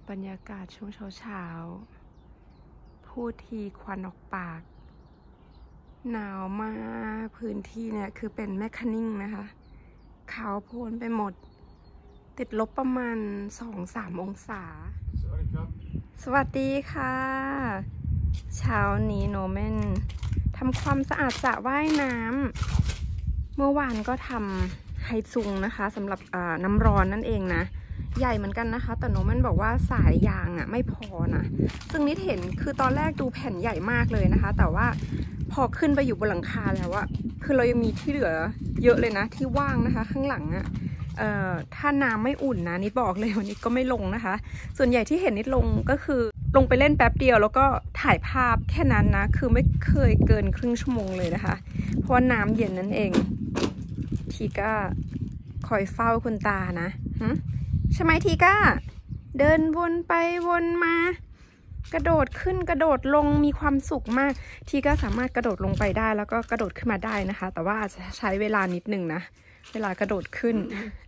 บรรยากาศช่วงเช้าๆพูดทีควันออกปากหนาวมากพื้นที่เนี่ยคือเป็นแมคคานิ่งนะคะขาวโพลนไปหมดติดลบประมาณ 2-3 องศาสวัสดีค่ะเช้านี้โนเมนทำความสะอาดสระว่ายน้ำเมื่อวานก็ทำไฮซุงนะคะสำหรับน้ำร้อนนั่นเองนะใหญ่เหมือนกันนะคะแต่โนเมนบอกว่าสายยางไม่พอนะซึ่งนิดเห็นคือตอนแรกดูแผ่นใหญ่มากเลยนะคะแต่ว่าพอขึ้นไปอยู่บนหลังคาแล้วคือเรายังมีที่เหลือเยอะเลยนะที่ว่างนะคะข้างหลังถ้าน้ำไม่อุ่นนะนิดบอกเลยวันนี้ก็ไม่ลงนะคะส่วนใหญ่ที่เห็นนิดลงก็คือลงไปเล่นแป๊บเดียวแล้วก็ถ่ายภาพแค่นั้นนะคือไม่เคยเกินครึ่งชั่วโมงเลยนะคะเพราะว่าน้ำเย็นนั่นเองทีก้าคอยเฝ้าคุณตานะใช่ไหมทีก้าเดินวนไปวนมากระโดดขึ้นกระโดดลงมีความสุขมากทีก้าสามารถกระโดดลงไปได้แล้วก็กระโดดขึ้นมาได้นะคะแต่ว่าอาจจะใช้เวลานิดนึงนะเวลากระโดดขึ้น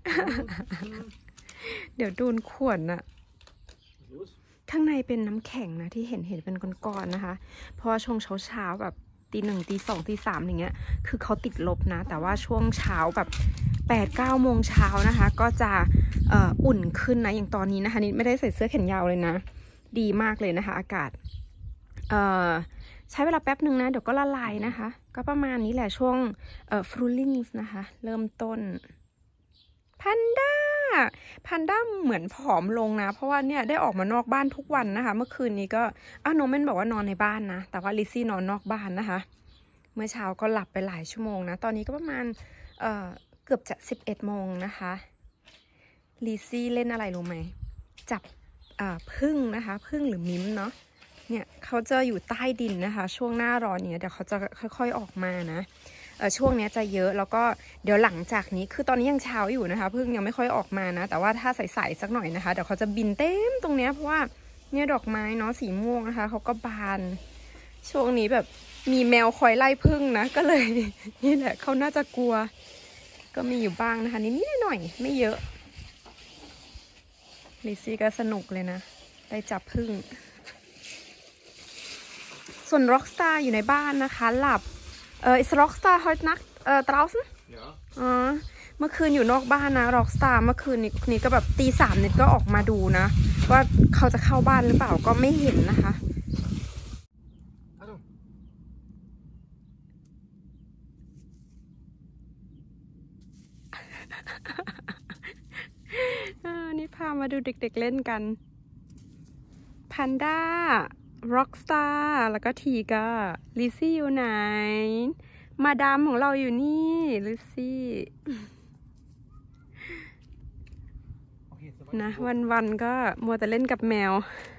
เดี๋ยวดูนข่วนอะข้างในเป็นน้ำแข็งนะที่เห็นเป็นก้อนๆนะคะเพราะว่าช่วงเช้าแบบตี 1 ตี 2 ตี 3อย่างเงี้ยคือเขาติดลบนะแต่ว่าช่วงเช้าแบบ8-9 โมงเช้านะคะก็จะอุ่นขึ้นนะอย่างตอนนี้นะคะนี่ไม่ได้ใส่เสื้อแขนยาวเลยนะดีมากเลยนะคะอากาศใช้เวลาแป๊บหนึ่งนะเดี๋ยวก็ละลายนะคะก็ประมาณนี้แหละช่วงฟรูลิ่งนะคะเริ่มต้นแพนด้าเหมือนผอมลงนะเพราะว่าเนี่ยได้ออกมานอกบ้านทุกวันนะคะเมื่อคืนนี้ก็โนเมนบอกว่านอนในบ้านนะแต่ว่าลิซซี่นอนนอกบ้านนะคะเมื่อเช้าก็หลับไปหลายชั่วโมงนะตอนนี้ก็ประมาณเกือบจะ11 โมงนะคะลิซซี่เล่นอะไรรู้ไหมจับผึ้งนะคะผึ้งหรือมิ้มเนาะเนี่ยเขาจะอยู่ใต้ดินนะคะช่วงหน้าร้อนเนี่ยเดี๋ยวเขาจะค่อยๆออกมานะช่วงนี้จะเยอะแล้วก็เดี๋ยวหลังจากนี้คือตอนนี้ยังเช้าอยู่นะคะพึ่งยังไม่ค่อยออกมานะแต่ว่าถ้าใสๆสักหน่อยนะคะเดี๋ยวเขาจะบินเต็มตรงเนี้ยเพราะว่าเนี่ยดอกไม้เนาะสีม่วงนะคะเขาก็บานช่วงนี้แบบมีแมวคอยไล่พึ่งนะก็เลยนี่แหละเขาน่าจะกลัวก็มีอยู่บ้างนะคะนิดๆหน่อยไม่เยอะลิซซี่ก็สนุกเลยนะได้จับพึ่งส่วน Rockstar อยู่ในบ้านนะคะหลับis Rockstar heute Nacht draußen? Ja. เมื่อคืนอยู่นอกบ้านนะ Rockstar เมื่อคืนนี้ก็แบบตี 3นิดก็ออกมาดูนะว่าเขาจะเข้าบ้านหรือเปล่าก็ไม่เห็นนะคะนี่พามาดูเด็กๆเล่นกันแพนด้าRockstar แล้วก็ทีก้าลิซซี่อยู่ไหนมาดามของเราอยู่นี่ลิซซี่นะวันๆก็มัวแต่เล่นกับแมว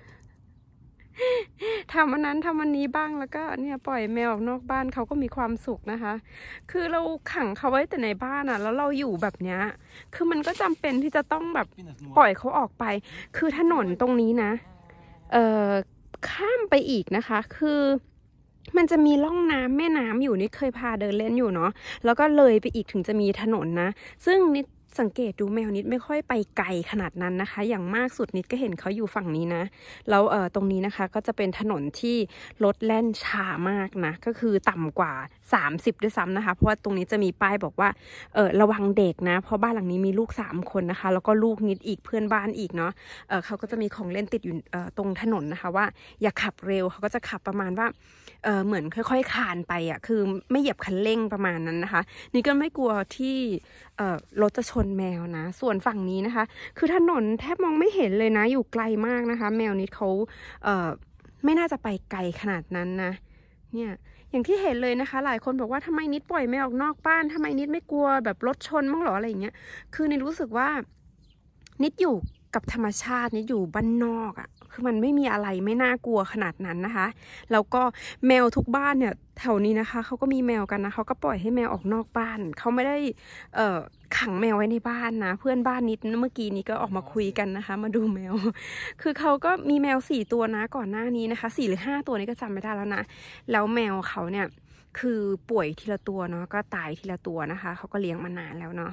ทำอันนั้นทำอันนี้บ้างแล้วก็เนี่ยปล่อยแมวออกนอกบ้านเขาก็มีความสุขนะคะคือเราขังเขาไว้แต่ในบ้านแล้วเราอยู่แบบเนี้ยคือมันก็จำเป็นที่จะต้องแบบปล่อยเขาออกไปคือถนนตรงนี้นะข้ามไปอีกนะคะคือมันจะมีร่องน้ำแม่น้ำอยู่นี่เคยพาเดินเล่นอยู่เนาะแล้วก็เลยไปอีกถึงจะมีถนนนะซึ่งนิดสังเกตดูแมวนิดไม่ค่อยไปไกลขนาดนั้นนะคะอย่างมากสุดนิดก็เห็นเขาอยู่ฝั่งนี้นะแล้วตรงนี้นะคะก็จะเป็นถนนที่รถแล่นช้ามากนะก็คือต่ำกว่า30ด้วยซ้ำนะคะเพราะว่าตรงนี้จะมีป้ายบอกว่าระวังเด็กนะเพราะบ้านหลังนี้มีลูก3 คนนะคะแล้วก็ลูกนิดอีกเพื่อนบ้านอีกเนาะเขาก็จะมีของเล่นติดอยู่ตรงถนนนะคะว่าอย่าขับเร็วเขาก็จะขับประมาณว่าเหมือนค่อยๆคลานไปคือไม่เหยียบคันเร่งประมาณนั้นนะคะนี่ก็ไม่กลัวที่รถจะชนแมวนะส่วนฝั่งนี้นะคะคือถนนแทบมองไม่เห็นเลยนะอยู่ไกลมากนะคะแมวนิดเขาไม่น่าจะไปไกลขนาดนั้นนะเนี่ยอย่างที่เห็นเลยนะคะหลายคนบอกว่าทำไมนิดปล่อยแมวออกนอกบ้านทำไมนิดไม่กลัวแบบรถชนบ้างหรออะไรอย่างเงี้ยคือนิดรู้สึกว่านิดอยู่กับธรรมชาตินิดอยู่บ้านนอกคือมันไม่มีอะไรไม่น่ากลัวขนาดนั้นนะคะแล้วก็แมวทุกบ้านเนี่ยแถวนี้นะคะเขาก็มีแมวกันนะเขาก็ปล่อยให้แมวออกนอกบ้านเขาไม่ได้ขังแมวไว้ในบ้านนะเพื่อนบ้านนิดเมื่อกี้นี้ก็ออกมาคุยกันนะคะมาดูแมวคือเขาก็มีแมว4 ตัวนะก่อนหน้านี้นะคะ4 หรือ 5 ตัวนี้ก็จำไม่ได้แล้วนะแล้วแมวเขาเนี่ยคือป่วยทีละตัวเนาะก็ตายทีละตัวนะคะเขาก็เลี้ยงมานานแล้วเนาะ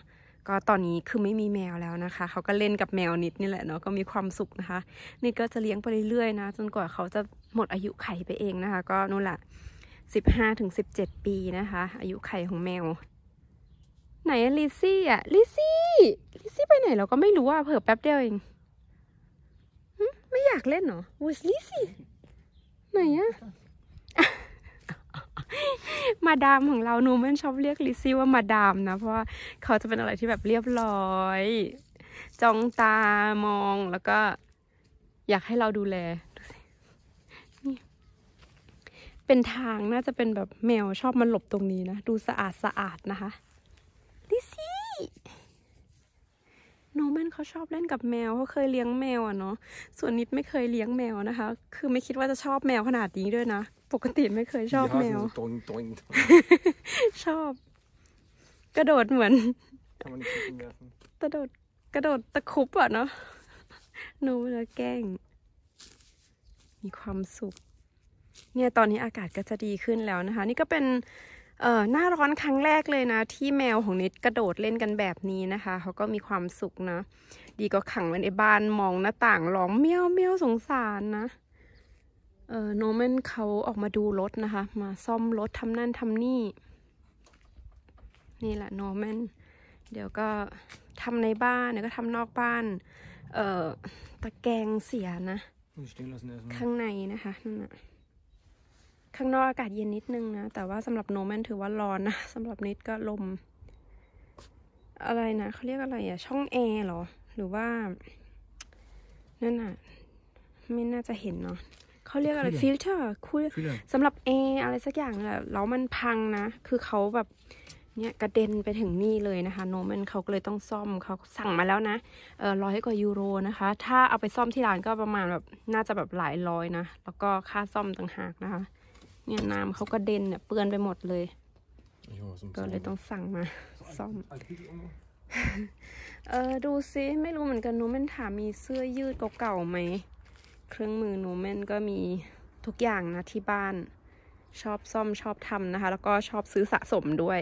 ก็ตอนนี้คือไม่มีแมวแล้วนะคะเขาก็เล่นกับแมวนิดนี่แหละเนาะก็มีความสุขนะคะนี่ก็จะเลี้ยงไปเรื่อยๆนะจนกว่าเขาจะหมดอายุไขไปเองนะคะก็นู่นแหละ15 ถึง 17 ปีนะคะอายุไขของแมวไหนลิซี่อ่ะลิซี่ไปไหนเราก็ไม่รู้อ่ะเผื่อแป๊บเดียวเองไม่อยากเล่นเหรอวูสลิซี่ไหนอ่ะ มาดามของเราหนูไม่ชอบเรียกลิซี่ว่ามาดามนะเพราะว่าเขาจะเป็นอะไรที่แบบเรียบร้อยจ้องตามองแล้วก็อยากให้เราดูแลดูสินี่เป็นทางน่าจะเป็นแบบแมวชอบมาหลบตรงนี้นะดูสะอาดนะคะลิซี่โนแมนเขาชอบเล่นกับแมวเขาเคยเลี้ยงแมวอ่ะเนาะส่วนนิดไม่เคยเลี้ยงแมวนะคะคือไม่คิดว่าจะชอบแมวขนาดนี้ด้วยนะปกติไม่เคยชอบแมวชอบกระโดดเหมือนกระโดดตะคุบอ่ะเนาะหนูจะแกล้งมีความสุขเนี่ยตอนนี้อากาศก็จะดีขึ้นแล้วนะคะนี่ก็เป็นหน้าร้อนครั้งแรกเลยนะที่แมวของนิดกระโดดเล่นกันแบบนี้นะคะเขาก็มีความสุขนะดีก็ขังไว้ในบ้านมองหน้าต่างร้องเมี้ยวเมี้ยวสงสารนะโนแมนเขาออกมาดูรถนะคะมาซ่อมรถทำนั่นทำนี่นี่แหละโนแมนเดี๋ยวก็ทำในบ้านเดี๋ยวก็ทำนอกบ้านตะแกรงเสียนะข้างในนะคะนั่นน่ะข้างนอกอากาศเย็นนิดนึงนะแต่ว่าสำหรับโนแมนถือว่าร้อนนะสำหรับนิดก็ลมอะไรนะเขาเรียกอะไรอะช่องแอร์เหรอหรือว่านั่นน่ะไม่น่าจะเห็นเนาะเขาเรียกอะไรฟิลเตอร์คุยสำหรับแอร์อะไรสักอย่างแหละแล้วมันพังนะคือเขาแบบเนี่ยกระเด็นไปถึงนี่เลยนะคะโนแมนเขาก็เลยต้องซ่อมเขาสั่งมาแล้วนะ100 กว่ายูโรนะคะถ้าเอาไปซ่อมที่ร้านก็ประมาณแบบน่าจะแบบหลายร้อยนะแล้วก็ค่าซ่อมต่างหากนะคะเนี่ยน้ำเขาก็เด่นเนี่ยเปื้อนไปหมดเลยก็เลยต้องสั่งมาซ่อมดูซิไม่รู้เหมือนกันโนแมนถามมีเสื้อยืดเก่าๆไหมเครื่องมือโนแมนก็มีทุกอย่างนะที่บ้านชอบซ่อมชอบทำนะคะแล้วก็ชอบซื้อสะสมด้วย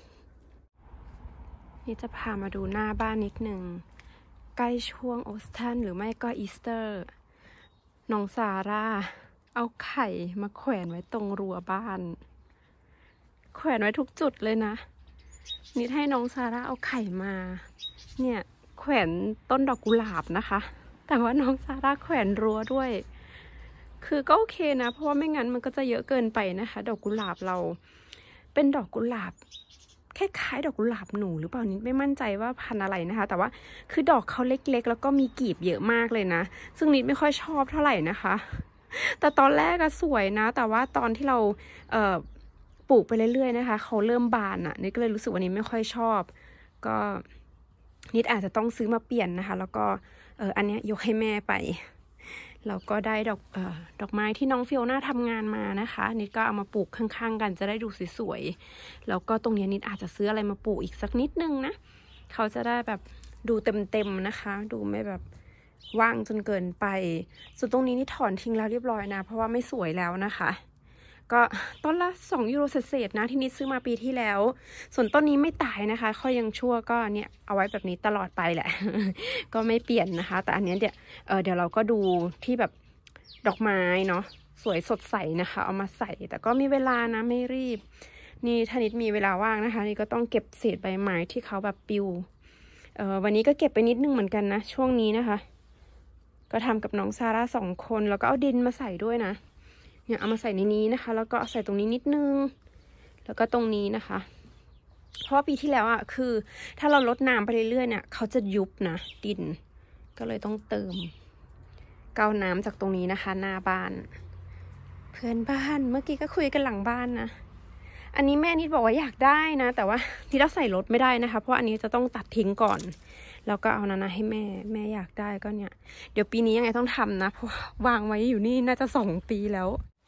นี่จะพามาดูหน้าบ้านนิดหนึ่งใกล้ช่วงโอสตันหรือไม่ก็อีสเตอร์น้องซาร่าเอาไข่มาแขวนไว้ตรงรั้วบ้านแขวนไว้ทุกจุดเลยนะนิดให้น้องซาร่าเอาไข่มาเนี่ยแขวนต้นดอกกุหลาบนะคะแต่ว่าน้องซาร่าแขวนรั้วด้วยคือก็โอเคนะเพราะว่าไม่งั้นมันก็จะเยอะเกินไปนะคะดอกกุหลาบเราเป็นดอกกุหลาบคล้ายๆดอกกุหลาบหนูหรือเปล่านิดไม่มั่นใจว่าพันธุ์อะไรนะคะแต่ว่าคือดอกเขาเล็กๆแล้วก็มีกีบเยอะมากเลยนะซึ่งนิดไม่ค่อยชอบเท่าไหร่นะคะแต่ตอนแรกก็สวยนะแต่ว่าตอนที่เราปลูกไปเรื่อยๆนะคะเขาเริ่มบานอ่ะนิดก็เลยรู้สึกว่านิดไม่ค่อยชอบก็นิดอาจจะต้องซื้อมาเปลี่ยนนะคะแล้วก็อันนี้ยกให้แม่ไปเราก็ได้ดอกไม้ที่น้องฟิโอน่าทำงานมานะคะนิดก็เอามาปลูกข้างๆกันจะได้ดูสวยๆแล้วก็ตรงนี้นิดอาจจะซื้ออะไรมาปลูกอีกสักนิดนึงนะเขาจะได้แบบดูเต็มๆนะคะดูไม่แบบว่างจนเกินไปส่วนตรงนี้นี่ถอนทิ้งแล้วเรียบร้อยนะเพราะว่าไม่สวยแล้วนะคะก็ต้นละ2 ยูโรเศษๆนะที่นิดซื้อมาปีที่แล้วส่วนต้นนี้ไม่ตายนะคะเขายังชั่วก็เนี่ยเอาไว้แบบนี้ตลอดไปแหละ ก็ไม่เปลี่ยนนะคะแต่อันนี้เดี๋ยวเราก็ดูที่แบบดอกไม้เนาะสวยสดใสนะคะเอามาใส่แต่ก็มีเวลานะไม่รีบนี่ถ้านิดมีเวลาว่างนะคะนี่ก็ต้องเก็บเศษใบไม้ที่เขาแบบปิววันนี้ก็เก็บไปนิดนึงเหมือนกันนะช่วงนี้นะคะก็ทำกับน้องซาร่า2 คนแล้วก็เอาดินมาใส่ด้วยนะเนี่ยเอามาใส่ในนี้นะคะแล้วก็เอาใส่ตรงนี้นิดนึงแล้วก็ตรงนี้นะคะเพราะว่าปีที่แล้วอ่ะคือถ้าเราลดน้ำไปเรื่อยๆเนี่ยเขาจะยุบนะดินก็เลยต้องเติมเกาน้ำจากตรงนี้นะคะหน้าบ้านเพื่อนบ้านเมื่อกี้ก็คุยกันหลังบ้านนะอันนี้แม่นิดบอกว่าอยากได้นะแต่ว่าที่เราใส่รถไม่ได้นะคะเพราะอันนี้จะต้องตัดทิ้งก่อนแล้วก็เอานะให้แม่อยากได้ก็เนี่ยเดี๋ยวปีนี้ยังไงต้องทำนะเพราะวางไว้อยู่นี่น่าจะ2 ปีแล้ว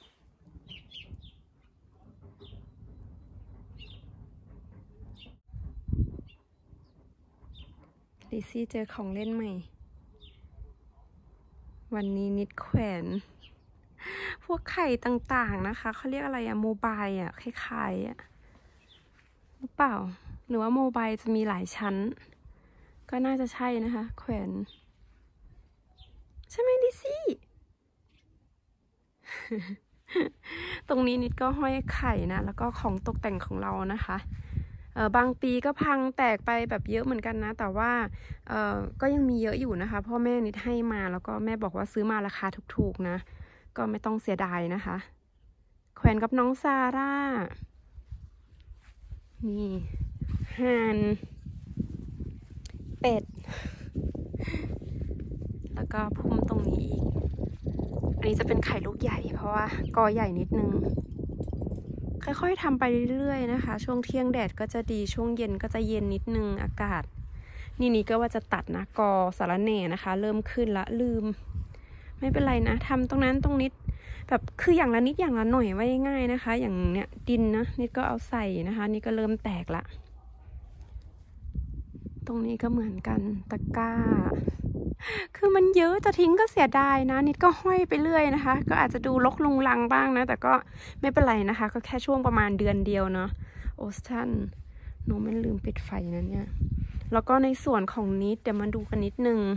ลิซี่เจอของเล่นใหม่วันนี้นิดแขวนพวกไข่ต่างๆนะคะเขาเรียกอะไรอะโมบายอะคล้ายๆอะหรือเปล่าหรือว่าโมบายจะมีหลายชั้นก็น่าจะใช่นะคะแขวนใช่ไหมดิซี่ ตรงนี้นิดก็ห้อยไข่นะแล้วก็ของตกแต่งของเรานะคะบางปีก็พังแตกไปแบบเยอะเหมือนกันนะแต่ว่าก็ยังมีเยอะอยู่นะคะพ่อแม่นิดให้มาแล้วก็แม่บอกว่าซื้อมาราคาถูกๆนะก็ไม่ต้องเสียดายนะคะแขวนกับน้องซาร่านี่ห่านเป็ดแล้วก็พุ่มตรงนี้อีกอันนี้จะเป็นไข่ลูกใหญ่เพราะว่ากอใหญ่นิดนึงค่อยๆทำไปเรื่อยๆนะคะช่วงเที่ยงแดดก็จะดีช่วงเย็นก็จะเย็นนิดนึงอากาศนี่ก็ว่าจะตัดนะกอสาระแหน่นะคะเริ่มขึ้นละลืมไม่เป็นไรนะทำตรงนั้นตรงนิดแบบคืออย่างละนิดอย่างละหน่อยไว้ง่ายนะคะอย่างเนี้ยดินนะนิดก็เอาใส่นะคะนี่ก็เริ่มแตกละตรงนี้ก็เหมือนกันตะกร้าคือมันเยอะจะทิ้งก็เสียดายนะนิดก็ห้อยไปเรื่อยนะคะก็อาจจะดูรกลุงลังบ้างนะแต่ก็ไม่เป็นไรนะคะก็แค่ช่วงประมาณเดือนเดียวเนาะโอสตันหนูไม่ลืมปิดไฟนะเนี่ยแล้วก็ในส่วนของนิดเดี๋ยวมาดูกันนิดนึง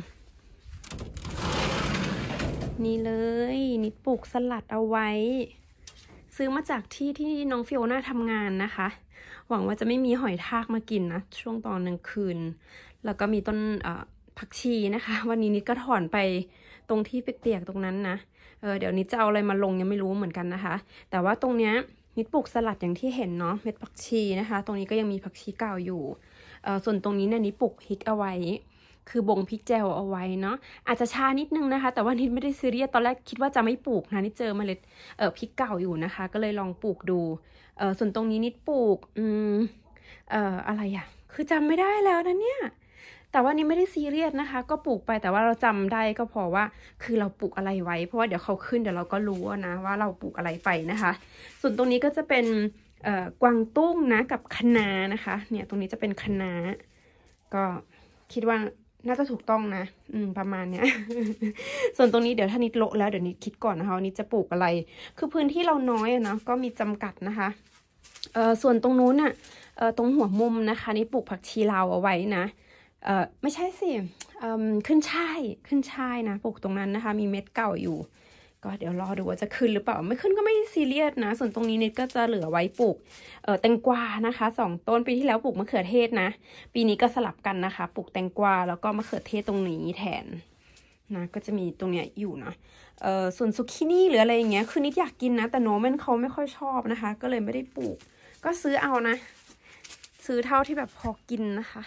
นี่เลยนิดปลูกสลัดเอาไว้ซื้อมาจากที่น้องฟิโอน่าทำงานนะคะหวังว่าจะไม่มีหอยทากมากินนะช่วงตอนกลางคืนแล้วก็มีต้นผักชีนะคะวันนี้นิดก็ถอนไปตรงที่เปียกๆตรงนั้นนะเดี๋ยวนิดจะเอาอะไรมาลงยังไม่รู้เหมือนกันนะคะแต่ว่าตรงเนี้ยนิดปลูกสลัดอย่างที่เห็นเนาะเม็ดผักชีนะคะตรงนี้ก็ยังมีผักชีเก่าอยู่ส่วนตรงนี้เนี่ยนิดปลูกพริกเอาไว้คือบงพริกแจวเอาไว้เนาะอาจจะช้านิดนึงนะคะแต่ว่านิดไม่ได้ซีเรียสตอนแรกคิดว่าจะไม่ปลูกนะนิดเจอเมล็ดพริกเก่าอยู่นะคะก็เลยลองปลูกดูส่วนตรงนี้นิดปลูกอะไรอะคือจำไม่ได้แล้วนะเนี่ยแต่ว่านี่ไม่ได้ซีเรียสนะคะก็ปลูกไปแต่ว่าเราจำได้ก็พอว่าคือเราปลูกอะไรไว้เพราะว่าเดี๋ยวเขาขึ้นเดี๋ยวเราก็รู้นะว่าเราปลูกอะไรไปนะคะส่วนตรงนี้ก็จะเป็นกวางตุ้งนะกับคะน้านะคะเนี่ยตรงนี้จะเป็นคะน้าก็คิดว่าน่าจะถูกต้องนะประมาณเนี้ย ส่วนตรงนี้เดี๋ยวถ้านิดโละแล้วเดี๋ยวนิดคิดก่อนนะคะนิดจะปลูกอะไรคือพื้นที่เราน้อยนะก็มีจำกัดนะคะส่วนตรงนู้นน่ะตรงหัวมุมนะคะนิดปลูกผักชีลาวเอาไว้นะไม่ใช่สิขึ้นช่ายนะปลูกตรงนั้นนะคะมีเม็ดเก่าอยู่ก็เดี๋ยวรอดูว่าจะขึ้นหรือเปล่าไม่ขึ้นก็ไม่ซีเรียสนะส่วนตรงนี้นิดก็จะเหลือไว้ปลูกแตงกวานะคะ2 ต้นปีที่แล้วปลูกมะเขือเทศนะปีนี้ก็สลับกันนะคะปลูกแตงกวาแล้วก็มะเขือเทศตรงนี้แทนนะก็จะมีตรงเนี้ยอยู่นะส่วนซุกินี่หรืออะไรอย่างเงี้ยคือนิดอยากกินนะแต่โนมันเขาไม่ค่อยชอบนะคะก็เลยไม่ได้ปลูกก็ซื้อเอานะซื้อเท่าที่แบบพอกินนะคะ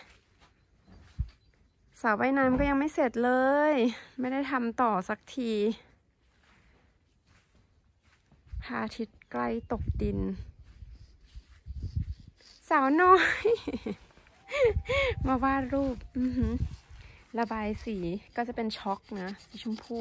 สระว่ายน้ำก็ยังไม่เสร็จเลยไม่ได้ทำต่อสักทีพระอาทิตย์ใกล้ตกดินสาวน้อย มาวาดรูประบายสีก็จะเป็นช็อกนะสีชมพู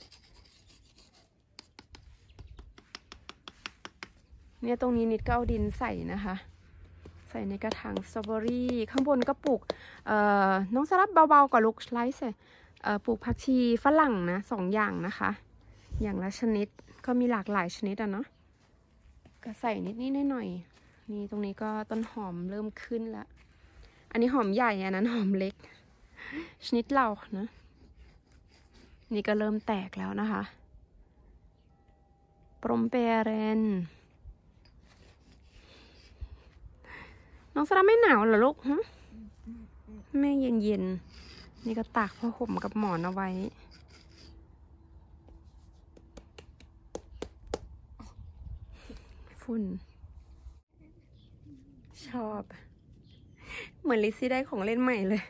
เนี่ยตรงนี้นิดก็เอาดินใส่นะคะใส่ในกระถางสตรอเบอรี่ข้างบนก็ปลูกน้องสลับเบาๆกับลูกไลซ์ปลูกผักชีฝรั่งนะ2 อย่างนะคะอย่างละชนิดก็มีหลากหลายชนิดเนาะก็ใส่นิดหน่อยนี่ตรงนี้ก็ต้นหอมเริ่มขึ้นแล้วอันนี้หอมใหญ่อันนั้นหอมเล็กชนิดเรานะนี่ก็เริ่มแตกแล้วนะคะปรมเปเรนน้องสลับไม่หนาวเหรอลูกฮะแม่เย็นนี่ก็ตากผ้าห่มกับหมอนเอาไว้ฝุ่นชอบเหมือนลิซซี่ได้ของเล่นใหม่เลย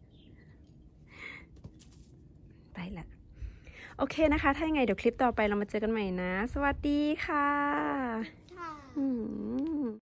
ไปละโอเคนะคะถ้ายังไงเดี๋ยวคลิปต่อไปเรามาเจอกันใหม่นะสวัสดีค่ะ